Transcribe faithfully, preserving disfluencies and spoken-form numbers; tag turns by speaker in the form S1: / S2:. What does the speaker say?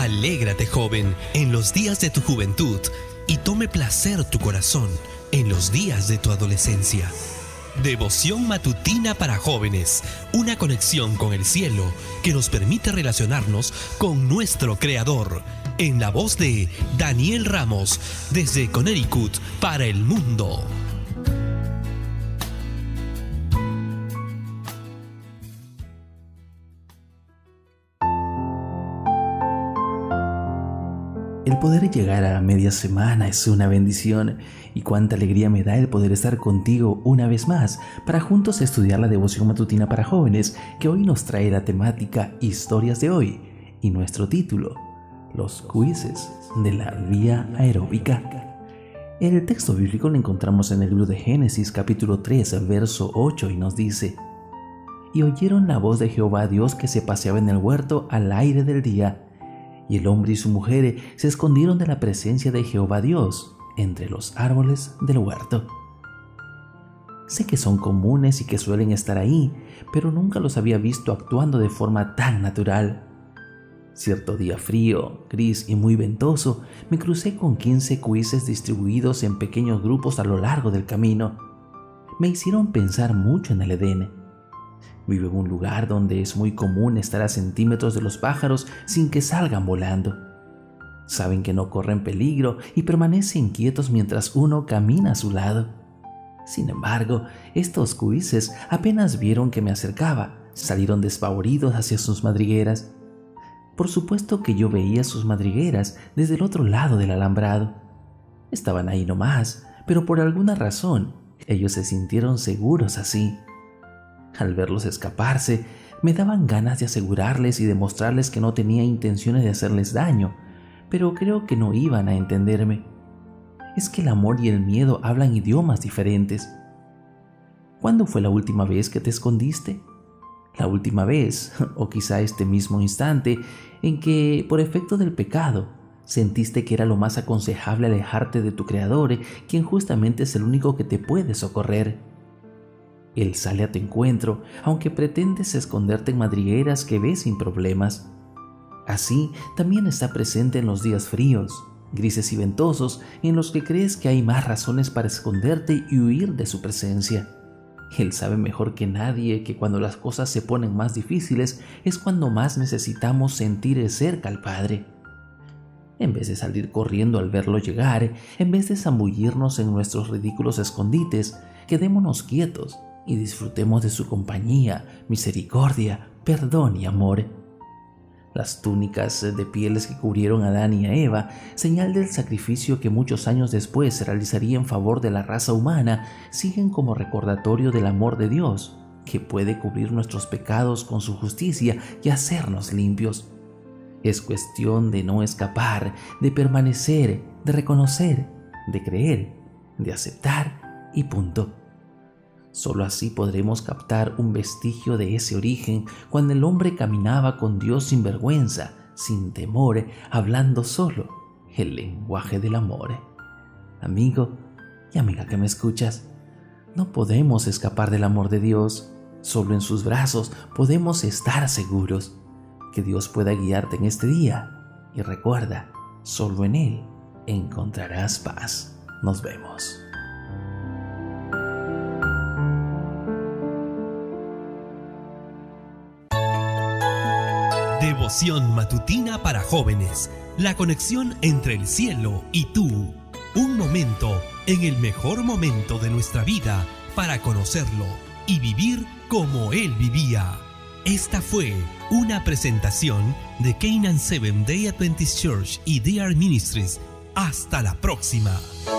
S1: Alégrate, joven, en los días de tu juventud, y tome placer tu corazón en los días de tu adolescencia. Devoción matutina para jóvenes, una conexión con el cielo que nos permite relacionarnos con nuestro Creador, en la voz de Daniel Ramos, desde Connecticut para el mundo.
S2: El poder llegar a media semana es una bendición, y cuánta alegría me da el poder estar contigo una vez más para juntos estudiar la devoción matutina para jóvenes, que hoy nos trae la temática Historias de hoy y nuestro título, Los quizzes de la vía aeróbica. El texto bíblico lo encontramos en el libro de Génesis capítulo tres, verso ocho, y nos dice: Y oyeron la voz de Jehová Dios que se paseaba en el huerto al aire del día, y el hombre y su mujer se escondieron de la presencia de Jehová Dios entre los árboles del huerto. Sé que son comunes y que suelen estar ahí, pero nunca los había visto actuando de forma tan natural. Cierto día frío, gris y muy ventoso, me crucé con quince cuises distribuidos en pequeños grupos a lo largo del camino. Me hicieron pensar mucho en el Edén. Vivo en un lugar donde es muy común estar a centímetros de los pájaros sin que salgan volando. Saben que no corren peligro y permanecen quietos mientras uno camina a su lado. Sin embargo, estos cuises apenas vieron que me acercaba, salieron despavoridos hacia sus madrigueras. Por supuesto que yo veía sus madrigueras desde el otro lado del alambrado. Estaban ahí nomás, pero por alguna razón, ellos se sintieron seguros así. Al verlos escaparse, me daban ganas de asegurarles y demostrarles que no tenía intenciones de hacerles daño, pero creo que no iban a entenderme. Es que el amor y el miedo hablan idiomas diferentes. ¿Cuándo fue la última vez que te escondiste? La última vez, o quizá este mismo instante, en que, por efecto del pecado, sentiste que era lo más aconsejable alejarte de tu Creador, quien justamente es el único que te puede socorrer. Él sale a tu encuentro, aunque pretendes esconderte en madrigueras que ves sin problemas. Así, también está presente en los días fríos, grises y ventosos, en los que crees que hay más razones para esconderte y huir de su presencia. Él sabe mejor que nadie que cuando las cosas se ponen más difíciles es cuando más necesitamos sentir cerca al Padre. En vez de salir corriendo al verlo llegar, en vez de zambullirnos en nuestros ridículos escondites, quedémonos quietos y disfrutemos de su compañía, misericordia, perdón y amor. Las túnicas de pieles que cubrieron a Adán y a Eva, señal del sacrificio que muchos años después se realizaría en favor de la raza humana, siguen como recordatorio del amor de Dios, que puede cubrir nuestros pecados con su justicia y hacernos limpios. Es cuestión de no escapar, de permanecer, de reconocer, de creer, de aceptar y punto. Solo así podremos captar un vestigio de ese origen cuando el hombre caminaba con Dios sin vergüenza, sin temor, hablando solo el lenguaje del amor. Amigo y amiga que me escuchas, no podemos escapar del amor de Dios. Solo en sus brazos podemos estar seguros. Que Dios pueda guiarte en este día. Y recuerda, solo en Él encontrarás paz. Nos vemos.
S1: Devoción matutina para jóvenes. La conexión entre el cielo y tú. Un momento en el mejor momento de nuestra vida para conocerlo y vivir como Él vivía. Esta fue una presentación de Canaan Seventh Day Adventist Church y D R Ministries. Hasta la próxima.